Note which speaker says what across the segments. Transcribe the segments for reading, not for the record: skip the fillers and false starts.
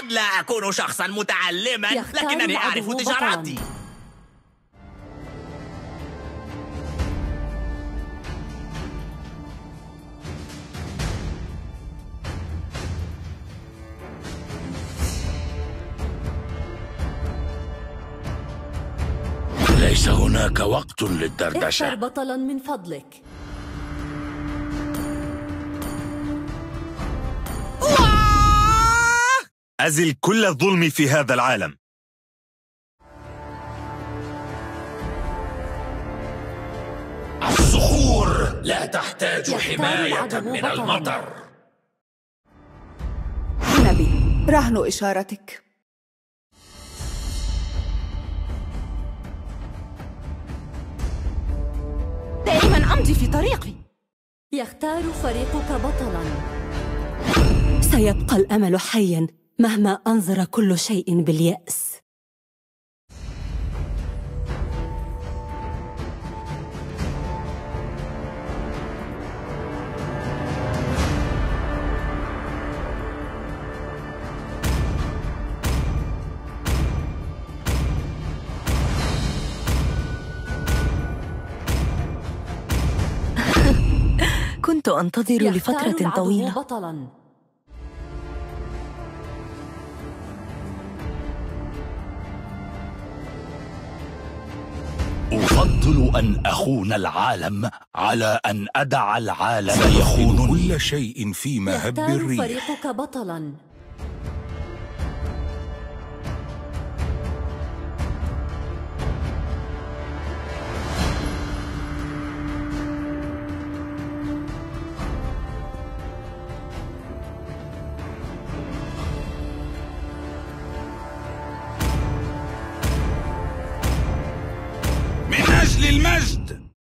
Speaker 1: قد لا أكون شخصا متعلما، لكنني أعرف تجارتي.
Speaker 2: ليس هناك وقت للدردشة.
Speaker 3: اختر بطلا من فضلك.
Speaker 4: أزل كل الظلم في هذا العالم.
Speaker 2: الصخور لا تحتاج حماية من المطر.
Speaker 5: نبي، رهن إشارتك.
Speaker 3: دائما أمضي في طريقي. يختار فريقك بطلا.
Speaker 6: سيبقى الأمل حيا مهما أنظر كل شيء باليأس. كنت أنتظر لفترة طويلة.
Speaker 3: بطلاً.
Speaker 2: أفضل أن أخون العالم على أن أدع العالم يخونني.
Speaker 7: كل شيء في مهب الريح.
Speaker 3: فريقك بطلاً.
Speaker 7: للمجد.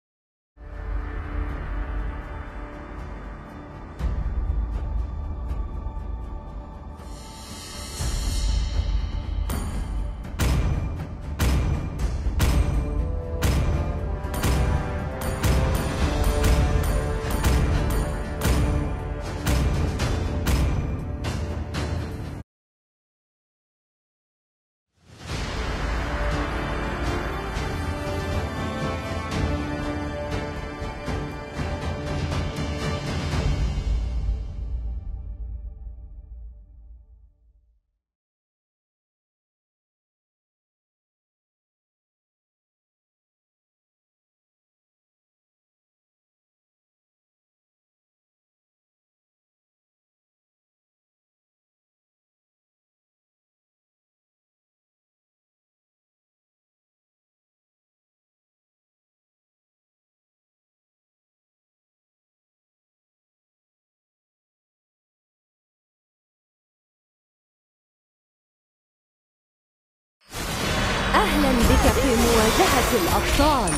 Speaker 3: أهلا بك في مواجهة الأبطال.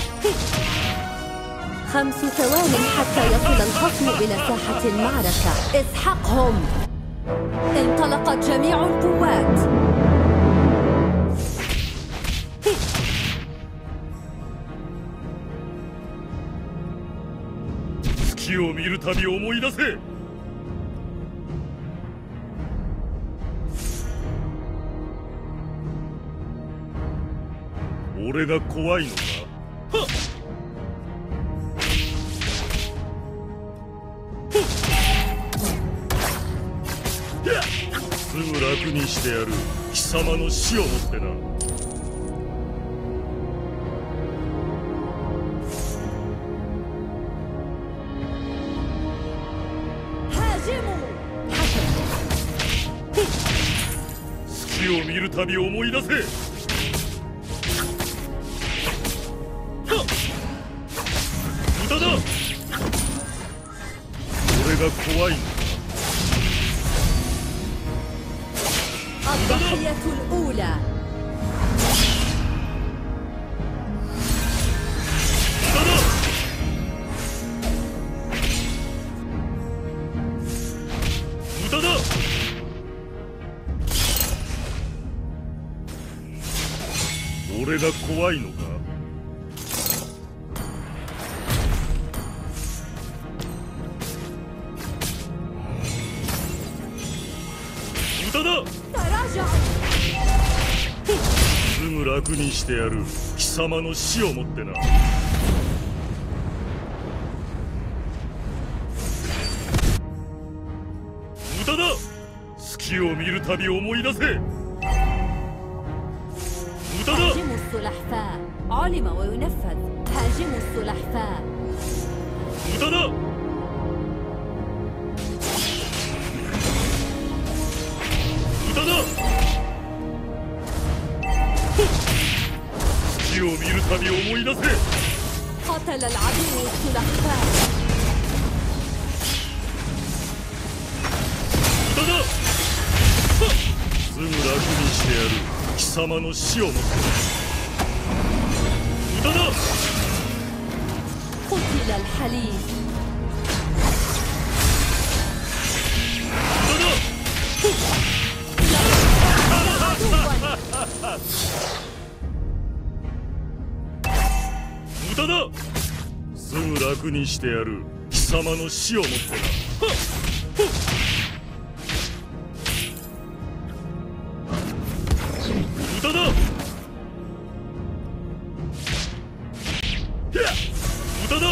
Speaker 3: 5 ثوان حتى يصل الخصم إلى ساحة المعركة. اسحقهم. انطلقت جميع القوات. الضحية الأولى.
Speaker 8: 駄だ。すぐ楽にしてやる。貴様の死をもってな。無駄だ。隙を見るたび思い出せ。無駄だ。
Speaker 3: هاجموا السلحفاة علم وينفذ. هاجموا السلحفاة.
Speaker 8: 無駄だ。無駄だ。隙を見るたび思い出せ。
Speaker 3: قتل العدو السلحفاة.
Speaker 8: 無駄だ。すぐ楽にしてやる。貴様の死をもって無駄だ。
Speaker 3: قتل الحليف.
Speaker 8: 無駄だ。 無駄だ。すぐ楽にしてやる。貴様の死をもってな。無駄だ。無駄だ。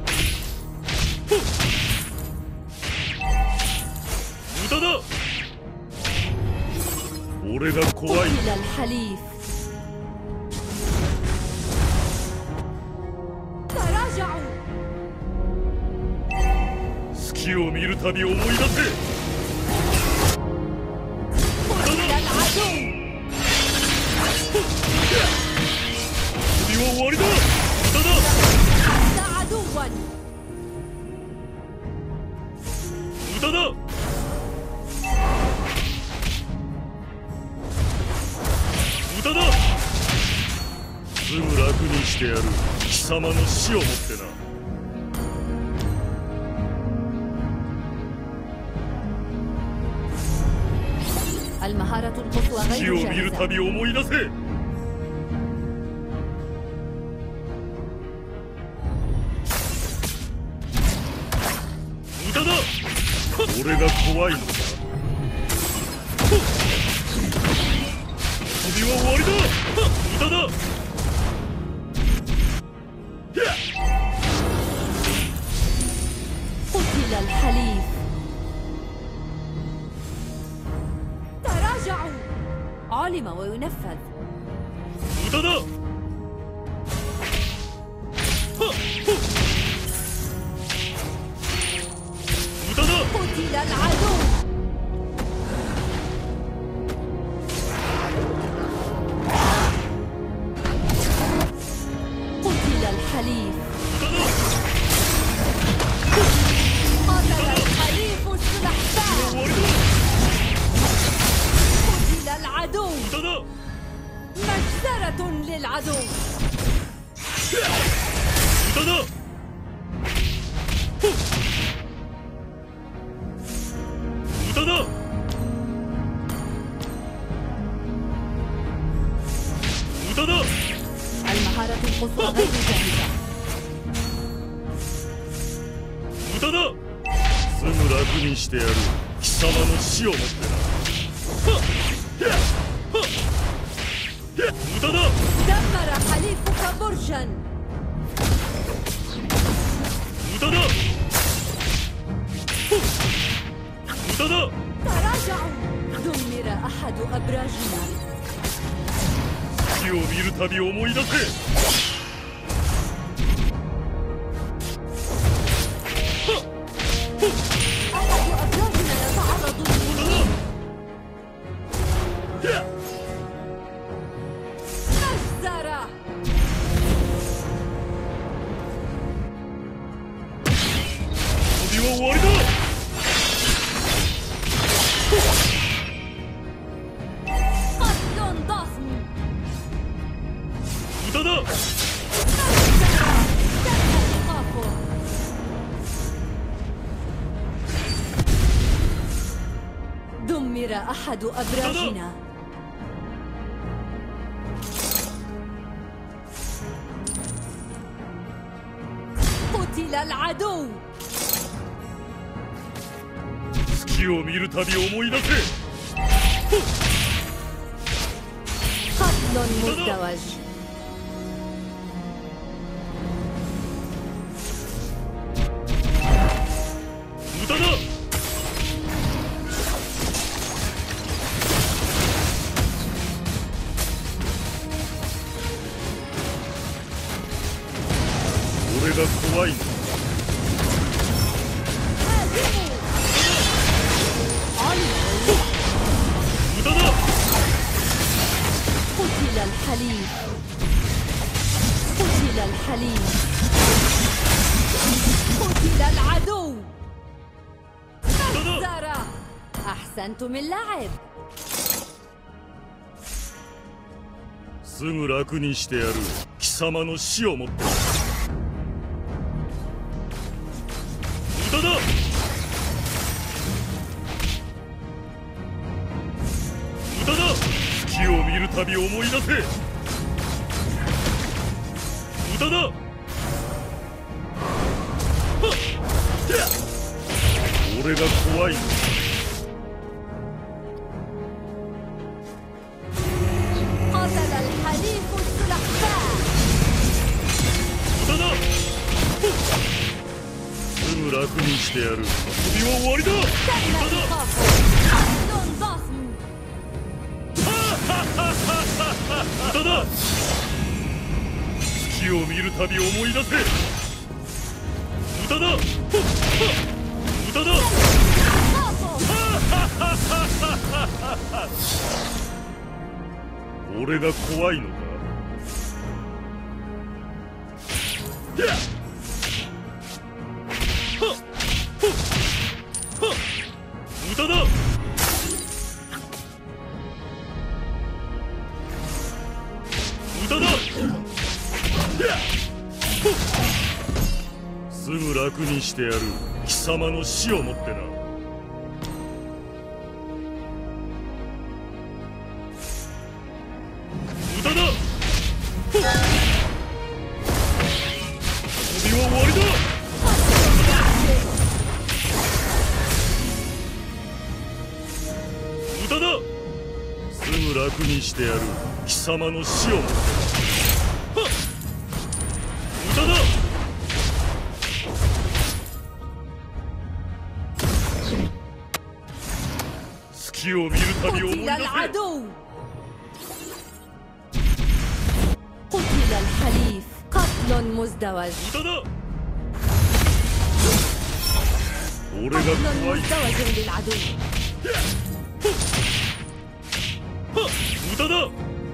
Speaker 8: 無駄だ。俺が怖い。
Speaker 3: قتل الحليف. تراجعوا.
Speaker 8: 隙を見るたび思い出せ。
Speaker 3: قتل العدو.
Speaker 8: 首は終わりだ。無駄だ。
Speaker 3: قتل عدوا.
Speaker 8: 無駄だ。無駄だ。すぐ楽にしてやる。貴様の死をもってな。
Speaker 3: المهارة القصوى
Speaker 8: 死
Speaker 3: غير
Speaker 8: を見るた
Speaker 3: جاهزة.
Speaker 8: び思い出せ。無駄だ。俺が怖いのだ。首は終わりだ。無駄だ。
Speaker 3: قتل الحليف. تراجعوا. علم وينفذ.
Speaker 8: 無駄だ。 無駄だ。
Speaker 3: قتل العدو. قتل الحليف.
Speaker 8: 無駄だ。
Speaker 3: قتل الحليف السلحفاة.
Speaker 8: 終わりだ。
Speaker 3: قتل العدو.
Speaker 8: 無駄だ。
Speaker 3: مجزرة للعدو.
Speaker 8: 無駄だ。 無駄だ。 無駄だ。
Speaker 3: المهارة القصوى غير جاهزة.
Speaker 8: 無駄だ。すぐ楽にしてやる。貴様の死をもってな。無駄だ。
Speaker 3: دمر حليفك برجا.
Speaker 8: 無駄だ。無駄だ。
Speaker 3: تراجعوا. دمر أحد أبراجنا.
Speaker 8: 死を見るたび思い出せ。
Speaker 3: أحد أبراجنا يتعرض للهجوم. مجزرة.
Speaker 8: 旅は終わりだ。
Speaker 3: قتل ضخم.
Speaker 8: 無駄だ。
Speaker 3: دمر أحد أبراجنا. قتل العدو.
Speaker 8: 月を見るたび思い出せ。
Speaker 3: قتل مزدوج.
Speaker 8: 俺が怖いの。無駄だ。
Speaker 3: قتل الحليف. قتل الحليف. قتل العدو. خسارة. أحسنتم اللعب.
Speaker 8: すぐ楽にしてやる。貴様の死をもって。無駄だ。無駄だ。月を見るたび思い出せ。無駄だ。はっ。俺が怖い。
Speaker 3: قتل الحليف السلحفاة.
Speaker 8: 無駄だ。すぐ楽にしてやる。遊びは終わりだ。無駄だ。
Speaker 3: قتل ضخم.
Speaker 8: 無駄だ。月を見るたび思い出せ。無駄だ。無駄だ。俺が怖いのか。無駄だ。無駄だ。すぐ楽にしてやる。貴様の死をもってな。無駄だ。遊びは終わりだ。無駄だ。すぐ楽にしてやる。貴様の死をもってな。無駄だ。月を見るたび思い出せ。
Speaker 3: قتل العدو. قتل الحليف. قتل مزدوج.
Speaker 8: 無駄だ。俺が
Speaker 3: قتل
Speaker 8: 怖い。
Speaker 3: مزدوج للعدو.
Speaker 8: 無駄だ。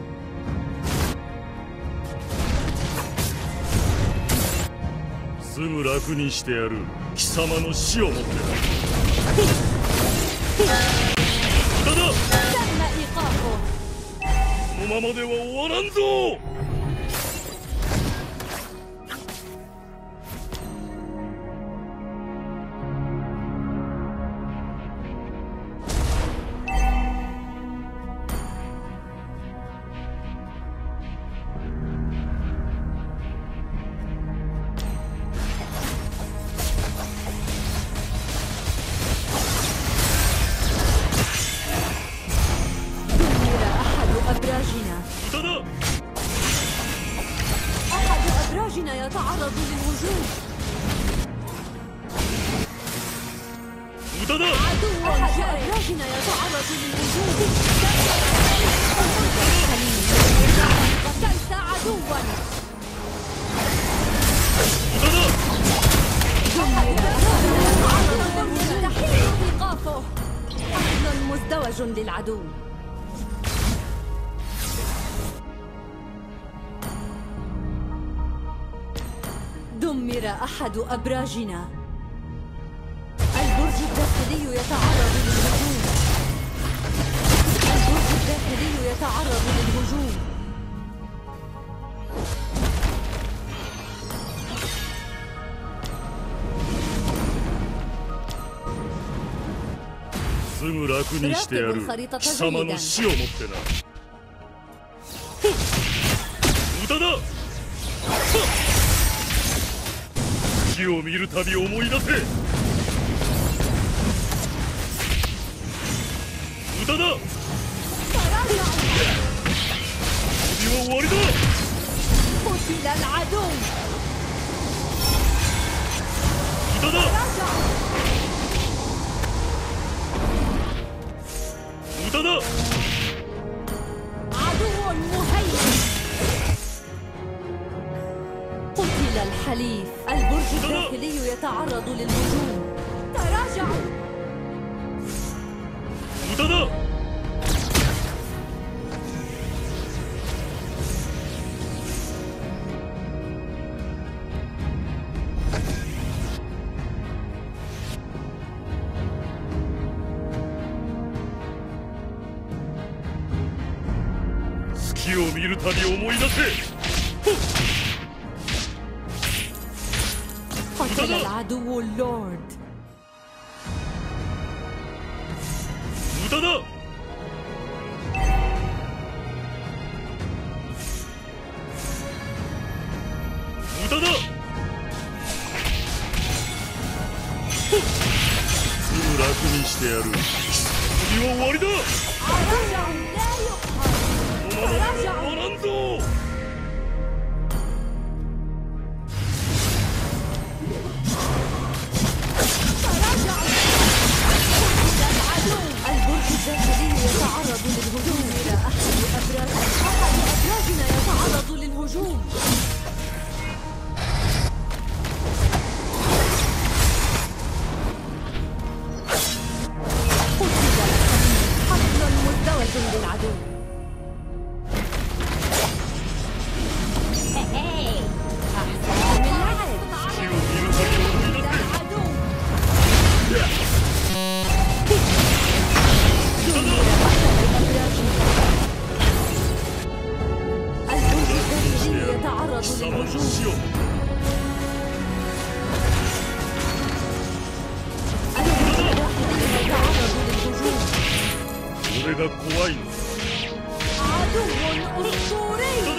Speaker 8: すぐ楽にしてやる。貴様の死をもってな。無駄だ。
Speaker 3: تم إيقافه.
Speaker 8: このままでは終わらんぞ。無駄だ。
Speaker 3: أحد أبراجنا يتعرض للهجوم.
Speaker 8: 無駄だ。
Speaker 3: عدو. أحد أبراجنا يتعرض للهجوم. قتلت عدوا.
Speaker 8: 無駄だ。
Speaker 3: يستحيل إيقافه. قتل مزدوج للعدو. دمر أحد أبراجنا. البرج الداخلي يتعرض للهجوم. البرج الداخلي يتعرض للهجوم.
Speaker 8: すぐ楽にしてやる。貴様の死をもってな。無駄だ。死を見るたび思い出せ。無駄だ。 終わりだ。
Speaker 3: قتل العدو.
Speaker 8: 無駄だ。無駄だ。
Speaker 3: عدو مهيمن. قتل الحليف. البرج الداخلي يتعرض للهجوم. تراجعوا.
Speaker 8: 無駄だ。 月を見るたび思い出せ。
Speaker 3: قتل العدو اللورد.
Speaker 8: 無駄だ。 無駄だ。 すぐ楽にしてやる。次は終わりだ。
Speaker 3: تراجعوا لا يقهر.
Speaker 8: お前は終わらんぞ。
Speaker 3: البرج الداخلي يتعرض للهجوم. إلى أحد أبراجنا يتعرض للهجوم. قتل مزدوج للعدو. أحسن من لعب. العدو. البرج الداخلي يتعرض
Speaker 8: 貴様の
Speaker 3: للهجوم.
Speaker 8: 死を。
Speaker 3: البرج الداخلي يتعرض للهجوم.
Speaker 8: 俺が怖いの。
Speaker 3: عدو أسطوري.